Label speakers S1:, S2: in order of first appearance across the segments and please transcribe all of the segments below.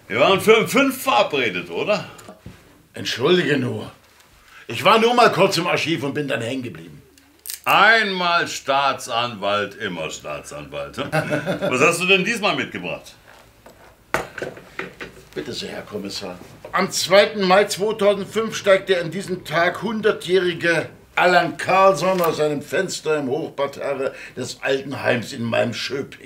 S1: Wir waren für um 5 verabredet, oder?
S2: Entschuldige nur. Ich war nur mal kurz im Archiv und bin dann hängen geblieben.
S1: Einmal Staatsanwalt, immer Staatsanwalt. Was hast du denn diesmal mitgebracht?
S2: Bitte sehr, Herr Kommissar. Am 2. Mai 2005 steigt der an diesem Tag 100-jährige Allan Karlsson aus seinem Fenster im Hochparterre des Altenheims in meinem Schöping.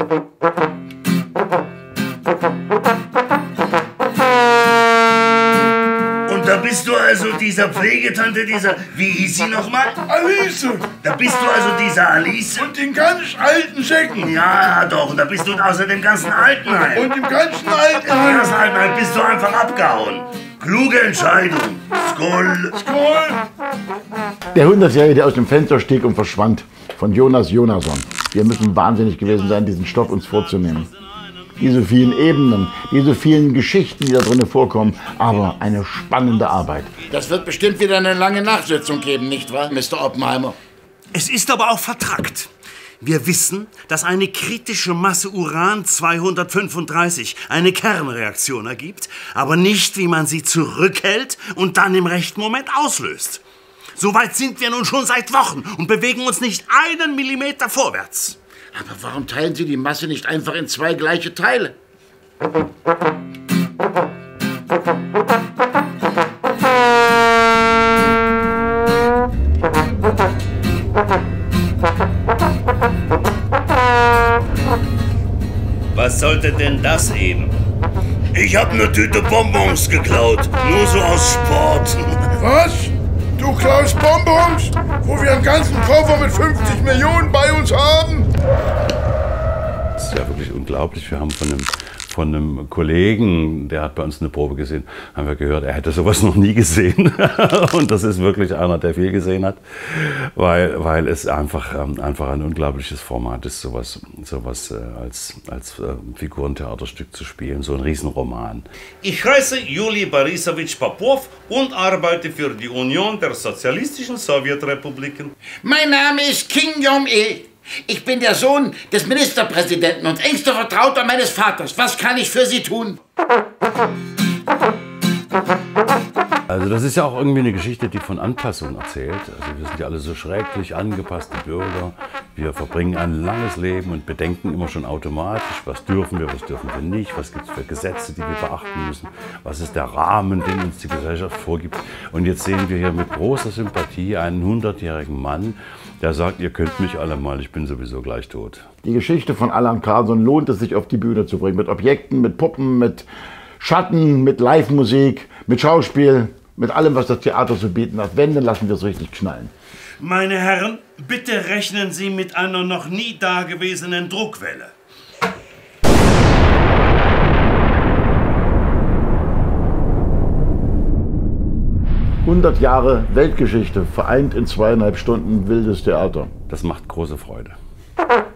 S3: Und da bist du also dieser Pflegetante, wie hieß sie nochmal?
S2: Alice!
S3: Da bist du also dieser Alice?
S2: Und den ganz alten Säcken!
S3: Ja, doch, und da bist du außer dem ganzen Altenheim.
S2: Und im ganzen Altenheim!
S3: Im ganzen Altenheim bist du einfach abgehauen. Kluge Entscheidung. Skoll.
S2: Skoll!
S4: Der 100-Jährige, der aus dem Fenster stieg und verschwand, von Jonas Jonasson. Wir müssen wahnsinnig gewesen sein, diesen Stoff uns vorzunehmen. Diese vielen Ebenen, diese vielen Geschichten, die da drin vorkommen, aber eine spannende Arbeit.
S2: Das wird bestimmt wieder eine lange Nachsitzung geben, nicht wahr, Mr. Oppenheimer?
S5: Es ist aber auch vertrackt. Wir wissen, dass eine kritische Masse Uran-235 eine Kernreaktion ergibt, aber nicht, wie man sie zurückhält und dann im rechten Moment auslöst. Soweit sind wir nun schon seit Wochen und bewegen uns nicht einen Millimeter vorwärts.
S2: Aber warum teilen Sie die Masse nicht einfach in 2 gleiche Teile?
S1: Was sollte denn das eben?
S3: Ich hab eine Tüte Bonbons geklaut. Nur so aus Sport.
S2: Was? Du klaust Bonbons, wo wir einen ganzen Koffer mit 50 Millionen bei uns haben?
S6: Das ist ja wirklich unglaublich. Wir haben von einem Kollegen, der hat bei uns eine Probe gesehen, haben wir gehört, er hätte sowas noch nie gesehen. Und das ist wirklich einer, der viel gesehen hat, weil es einfach ein unglaubliches Format ist, sowas als Figurentheaterstück zu spielen, so ein Riesenroman.
S1: Ich heiße Juli Borisowitsch Popov und arbeite für die Union der Sozialistischen Sowjetrepubliken.
S2: Mein Name ist Kim Jong-il. Ich bin der Sohn des Ministerpräsidenten und engster Vertrauter meines Vaters. Was kann ich für Sie tun?
S6: Also das ist ja auch irgendwie eine Geschichte, die von Anpassung erzählt. Also wir sind ja alle so schrecklich angepasste Bürger. Wir verbringen ein langes Leben und bedenken immer schon automatisch, was dürfen wir nicht, was gibt es für Gesetze, die wir beachten müssen, was ist der Rahmen, den uns die Gesellschaft vorgibt. Und jetzt sehen wir hier mit großer Sympathie einen 100-jährigen Mann, der sagt, ihr könnt mich alle mal, ich bin sowieso gleich tot.
S4: Die Geschichte von Allan Karlsson lohnt es sich auf die Bühne zu bringen. Mit Objekten, mit Puppen, mit Schatten, mit Live-Musik, mit Schauspiel, mit allem, was das Theater zu bieten hat. Wenn, dann lassen wir es richtig knallen.
S5: Meine Herren, bitte rechnen Sie mit einer noch nie dagewesenen Druckwelle.
S4: ...100 Jahre Weltgeschichte, vereint in 2,5 Stunden wildes Theater.
S6: Das macht große Freude.